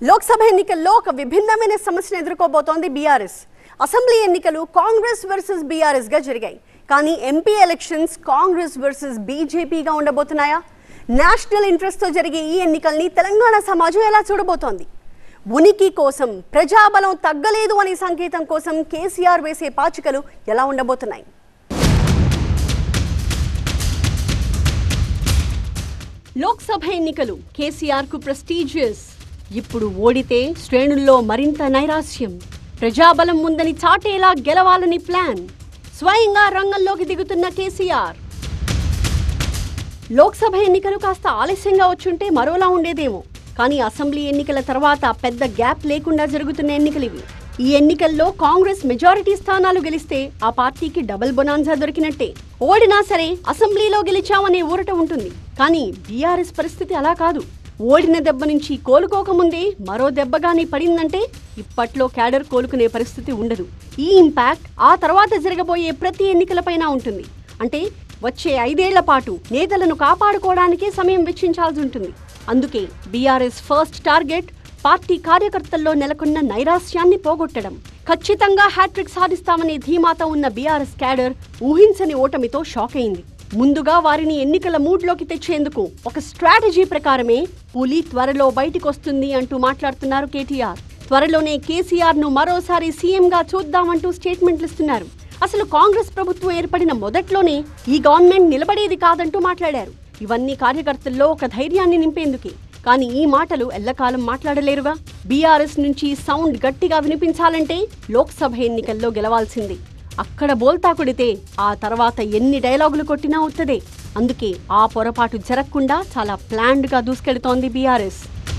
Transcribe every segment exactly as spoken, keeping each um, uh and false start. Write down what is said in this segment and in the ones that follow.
లోక్సభ ఎన్నికల్లో ఒక విభిన్నమైన సమస్యను ఎదుర్కోబోతోంది బీఆర్ఎస్. అసెంబ్లీ ఎన్నికలు కాంగ్రెస్ వర్సెస్ బీఆర్ఎస్ గా జరిగాయి. కానీ ఎంపీ ఎలక్షన్స్ కాంగ్రెస్ వర్సెస్ బీజేపీగా ఉండబోతున్నాయా? నేషనల్ ఇంట్రెస్ట్ తో జరిగే ఈ ఎన్నికల్ని తెలంగాణ సమాజం ఎలా చూడబోతోంది? ఉనికి కోసం ప్రజాబలం తగ్గలేదు అనే సంకేతం కోసం కేసీఆర్ వేసే పాచికలు ఎలా ఉండబోతున్నాయి? లోక్సభ ఎన్నికలు కేసీఆర్ కు ప్రెస్టీజియస్. ఇప్పుడు ఓడితే శ్రేణుల్లో మరింత నైరాశ్యం. ప్రజాబలం ముందని చాటేలా గెలవాలని ప్లాన్. స్వయంగా రంగంలోకి దిగుతున్న కేసీఆర్. లోక్సభ ఎన్నికలు కాస్త ఆలస్యంగా వచ్చుంటే మరోలా ఉండేదేమో. కానీ అసెంబ్లీ ఎన్నికల తర్వాత పెద్ద గ్యాప్ లేకుండా జరుగుతున్న ఎన్నికలివి. ఈ ఎన్నికల్లో కాంగ్రెస్ మెజారిటీ స్థానాలు గెలిస్తే ఆ పార్టీకి డబుల్ బొనాన్సా దొరికినట్టే. ఓడినా సరే అసెంబ్లీలో గెలిచామనే ఊరట ఉంటుంది. కానీ బీఆర్ఎస్ పరిస్థితి అలా కాదు. ఓడిన దెబ్బ నుంచి కోలుకోకముందే మరో దెబ్బగానే పడిందంటే ఇప్పట్లో క్యాడర్ కోలుకునే పరిస్థితి ఉండదు. ఈ ఇంపాక్ట్ ఆ తర్వాత జరగబోయే ప్రతి ఎన్నికలపైన ఉంటుంది. అంటే వచ్చే ఐదేళ్ల పాటు నేతలను కాపాడుకోవడానికే సమయం వెచ్చించాల్సి ఉంటుంది. అందుకే బీఆర్ఎస్ ఫస్ట్ టార్గెట్ పార్టీ కార్యకర్తల్లో నెలకొన్న నైరాశ్యాన్ని పోగొట్టడం. ఖచ్చితంగా హ్యాట్రిక్ సాధిస్తామనే ధీమాతో ఉన్న బీఆర్ఎస్ క్యాడర్ ఊహించని ఓటమితో షాక్ అయింది. ముందుగా వారిని ఎన్నికల మూడ్లోకి తెచ్చేందుకు ఒక స్ట్రాటజీ ప్రకారమే పులి త్వరలో బయటికొస్తుంది అంటూ మాట్లాడుతున్నారు కేటీఆర్. త్వరలోనే కేసీఆర్ ను మరోసారి సీఎంగా చూద్దామంటూ స్టేట్మెంట్లు ఇస్తున్నారు. అసలు కాంగ్రెస్ ప్రభుత్వం ఏర్పడిన మొదట్లోనే ఈ గవర్నమెంట్ నిలబడేది కాదంటూ మాట్లాడారు. ఇవన్నీ కార్యకర్తల్లో ఒక ధైర్యాన్ని నింపేందుకే. కానీ ఈ మాటలు ఎల్లకాలం మాట్లాడలేరుగా. బీఆర్ఎస్ నుంచి సౌండ్ గట్టిగా వినిపించాలంటే లోక్సభ ఎన్నికల్లో గెలవాల్సింది. అక్కడ బోల్తా కొడితే ఆ తర్వాత ఎన్ని డైలాగులు కొట్టినా వస్తదే. అందుకే ఆ పొరపాటు జరగకుండా చాలా ప్లాన్డ్ గా దూసుకెడుతోంది బీఆర్ఎస్.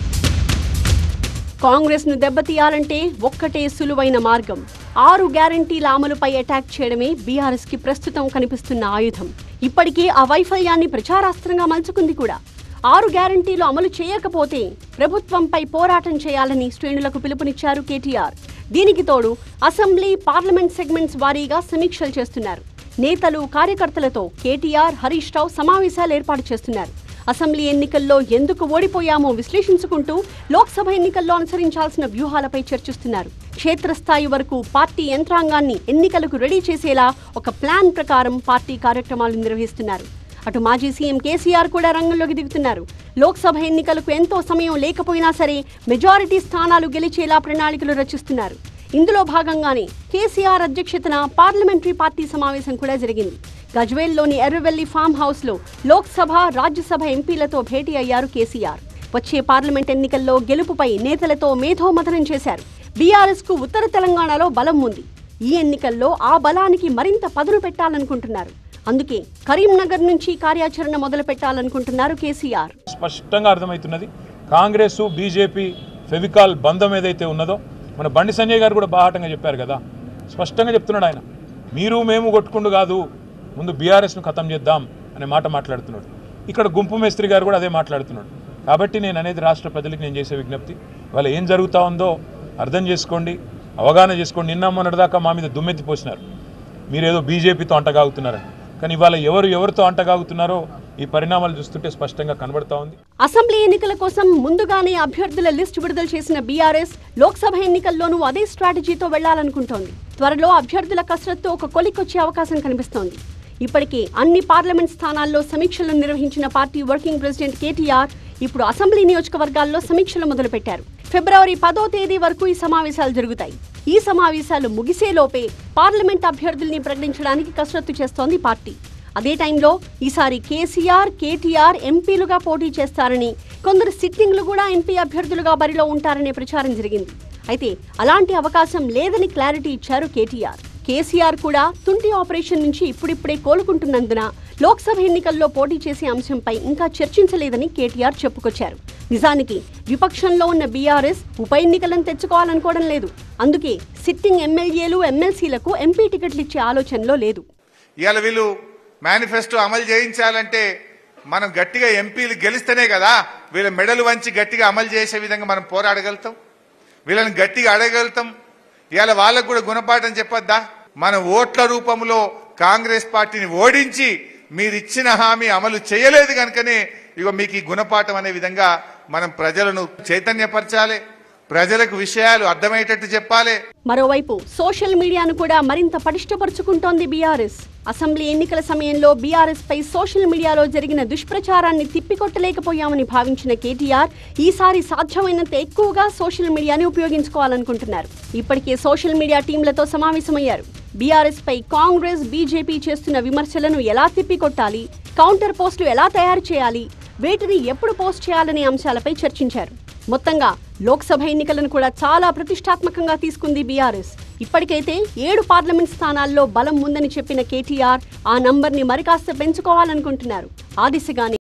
కాంగ్రెస్ ను దెబ్బతీయాలంటే ఒక్కటే సులువైన మార్గం. ఆరు గ్యారంటీల అమలుపై అటాక్ చేయడమే బీఆర్ఎస్ కి ప్రస్తుతం కనిపిస్తున్న ఆయుధం. ఇప్పటికే ఆ వైఫల్యాన్ని ప్రచారాస్త్రంగా మలుచుకుంది కూడా. ఆరు గ్యారంటీలు అమలు చేయకపోతే ప్రభుత్వంపై పోరాటం చేయాలని శ్రేణులకు పిలుపునిచ్చారు కేటీఆర్. దీనికి తోడు అసెంబ్లీ, పార్లమెంట్ సెగ్మెంట్స్ వారీగా సమీక్షలు చేస్తున్నారు. నేతలు, కార్యకర్తలతో కేటీఆర్, హరీష్ రావు సమావేశాలు ఏర్పాటు చేస్తున్నారు. అసెంబ్లీ ఎన్నికల్లో ఎందుకు ఓడిపోయామో విశ్లేషించుకుంటూ లోక్సభ ఎన్నికల్లో అనుసరించాల్సిన వ్యూహాలపై చర్చిస్తున్నారు. క్షేత్రస్థాయి వరకు పార్టీ యంత్రాంగాన్ని ఎన్నికలకు రెడీ చేసేలా ఒక ప్లాన్ ప్రకారం పార్టీ కార్యక్రమాలు నిర్వహిస్తున్నారు. అటు మాజీ సీఎం కేసీఆర్ కూడా రంగంలోకి దిగుతున్నారు. లోక్సభ ఎన్నికలకు ఎంతో సమయం లేకపోయినా సరే మెజారిటీ స్థానాలు గెలిచేలా ప్రణాళికలు రచిస్తున్నారు. ఇందులో భాగంగానే కేసీఆర్ అధ్యక్షతన పార్లమెంటరీ పార్టీ సమావేశం కూడా జరిగింది. గజ్వేల్లోని ఎర్రవెల్లి ఫామ్ హౌస్ లో లోక్సభ, రాజ్యసభ ఎంపీలతో భేటీ అయ్యారు కేసీఆర్. వచ్చే పార్లమెంట్ ఎన్నికల్లో గెలుపుపై నేతలతో మేధోమథనం చేశారు. బీఆర్ఎస్ కు ఉత్తర తెలంగాణలో బలం ఉంది. ఈ ఎన్నికల్లో ఆ బలానికి మరింత పదును పెట్టాలనుకుంటున్నారు. అందుకే కరీంనగర్ నుంచి కార్యాచరణ మొదలు పెట్టాలనుకుంటున్నారు కేసీఆర్. స్పష్టంగా అర్థమవుతున్నది కాంగ్రెస్ బీజేపీ ఫెవికాల్ బంధం ఏదైతే ఉన్నదో, మన బండి సంజయ్ గారు కూడా బాహాటంగా చెప్పారు కదా. స్పష్టంగా చెప్తున్నాడు ఆయన, మీరు మేము కొట్టుకుంటూ కాదు, ముందు బీఆర్ఎస్ను ఖతం చేద్దాం అనే మాట మాట్లాడుతున్నాడు. ఇక్కడ గుంపు మేస్త్రి గారు కూడా అదే మాట్లాడుతున్నాడు. కాబట్టి నేను అనేది రాష్ట్ర ప్రజలకు నేను చేసే విజ్ఞప్తి, వాళ్ళ ఏం జరుగుతూ ఉందో అర్థం చేసుకోండి, అవగాహన చేసుకోండి. నిన్న మొన్నటిదాకా మా మీద దుమ్మెత్తి పోసినారు, మీరేదో బీజేపీతో అంటగాగుతున్నారని. కానీ ఇవాళ ఎవరు ఎవరితో అంటగాగుతున్నారో ఈ పరిణామాలు చూస్తుంటే స్పష్టంగా కనబడతా ఉంది. అసెంబ్లీ ఎన్నికల కోసం ముందుగానే అభ్యర్థుల లిస్టు విడుదల చేసిన బీఆర్ఎస్ లోక్సభ ఎన్నికల్లోనూ అదే స్ట్రాటజీతో వెళ్లాలనుకుంటోంది. త్వరలో అభ్యర్థుల కసరత్తు ఒక కొలిక్కొచ్చే అవకాశం కనిపిస్తోంది. ఇప్పటికే అన్ని పార్లమెంట్ స్థానాల్లో సమీక్షలు నిర్వహించిన పార్టీ వర్కింగ్ ప్రెసిడెంట్ కేటీఆర్ ఇప్పుడు అసెంబ్లీ నియోజకవర్గాల్లో సమీక్షలు మొదలుపెట్టారు. ఫిబ్రవరి పదో తేదీ వరకు ఈ సమావేశాలు జరుగుతాయి. ఈ సమావేశాలు ముగిసేలోపే పార్లమెంట్ అభ్యర్థుల్ని ప్రకటించడానికి కసరత్తు చేస్తోంది పార్టీ. అదే టైంలో ఈసారి కేసీఆర్, కేటీఆర్ ఎంపీలుగా పోటీ చేస్తారని, కొందరు సిట్టింగ్లు కూడా ఎంపీ అభ్యర్థులుగా బరిలో ఉంటారనే ప్రచారం జరిగింది. అయితే అలాంటి అవకాశం లేదని క్లారిటీ ఇచ్చారు కేటీఆర్. కేసీఆర్ కూడా తుంటి ఆపరేషన్ నుంచి ఇప్పుడిప్పుడే కోలుకుంటున్నందున లోక్సభ ఎన్నికల్లో పోటీ చేసే అంశంపై ఇంకా చర్చించలేదని కేటీఆర్ చెప్పుకొచ్చారు. నిజానికి విపక్షంలో ఉన్న బీఆర్ఎస్ ఉప ఎన్నికలను తెచ్చుకోవాలనుకోవడం లేదు. అందుకే సిట్టింగ్ ఎమ్మెల్యేలు, ఎమ్మెల్సీలకు ఎంపీ టికెట్లు ఇచ్చే ఆలోచనలో లేదు. ఇవాళ వీళ్ళు మేనిఫెస్టో అమలు చేయించాలంటే మనం గట్టిగా ఎంపీలు గెలిస్తేనే కదా వీళ్ళ మెడలు వంచి గట్టిగా అమలు చేసే విధంగా మనం పోరాడగలుగుతాం, వీళ్ళని గట్టిగా అడగలుగుతాం. ఇవాళ వాళ్ళకు కూడా గుణపాఠం చెప్పొద్దా? మన ఓట్ల రూపంలో కాంగ్రెస్ పార్టీని ఓడించి మీరు ఇచ్చిన హామీ అమలు చేయలేదు కనుకనే ఇగో మీకు ఈ గుణపాఠం అనే విధంగా మనం ప్రజలను చైతన్యపరచాలి. ప్రజలకు విషయాలు అర్థమయ్యేటట్టు చెప్పాలి. మరోవైపు సోషల్ మీడియాను కూడా మరింత పటిష్టపరుచుకుంటోంది బీఆర్ఎస్. అసెంబ్లీ ఎన్నికల సమయంలో బీఆర్ఎస్ పై సోషల్ మీడియాలో జరిగిన దుష్ప్రచారాన్ని తిప్పికొట్టలేకపోయామని భావించిన కేటీఆర్ ఈసారి సాధ్యమైనంత ఎక్కువగా సోషల్ మీడియాని ఉపయోగించుకోవాలనుకుంటున్నారు. ఇప్పటికే సోషల్ మీడియా టీంలతో సమావేశమయ్యారు. బీఆర్ఎస్ పై కాంగ్రెస్, బీజేపీ చేస్తున్న విమర్శలను ఎలా తిప్పికొట్టాలి, కౌంటర్ పోస్టులు ఎలా తయారు చేయాలి, వీటిని ఎప్పుడు పోస్ట్ చేయాలనే అంశాలపై చర్చించారు. మొత్తంగా లోక్సభ ఎన్నికలను కూడా చాలా ప్రతిష్టాత్మకంగా తీసుకుంది బీఆర్ఎస్. ఇప్పటికైతే ఏడు పార్లమెంట్ స్థానాల్లో బలం ఉందని చెప్పిన కేటీఆర్ ఆ నంబర్ని మరికాస్త పెంచుకోవాలనుకుంటున్నారు. ఆ దిశగానే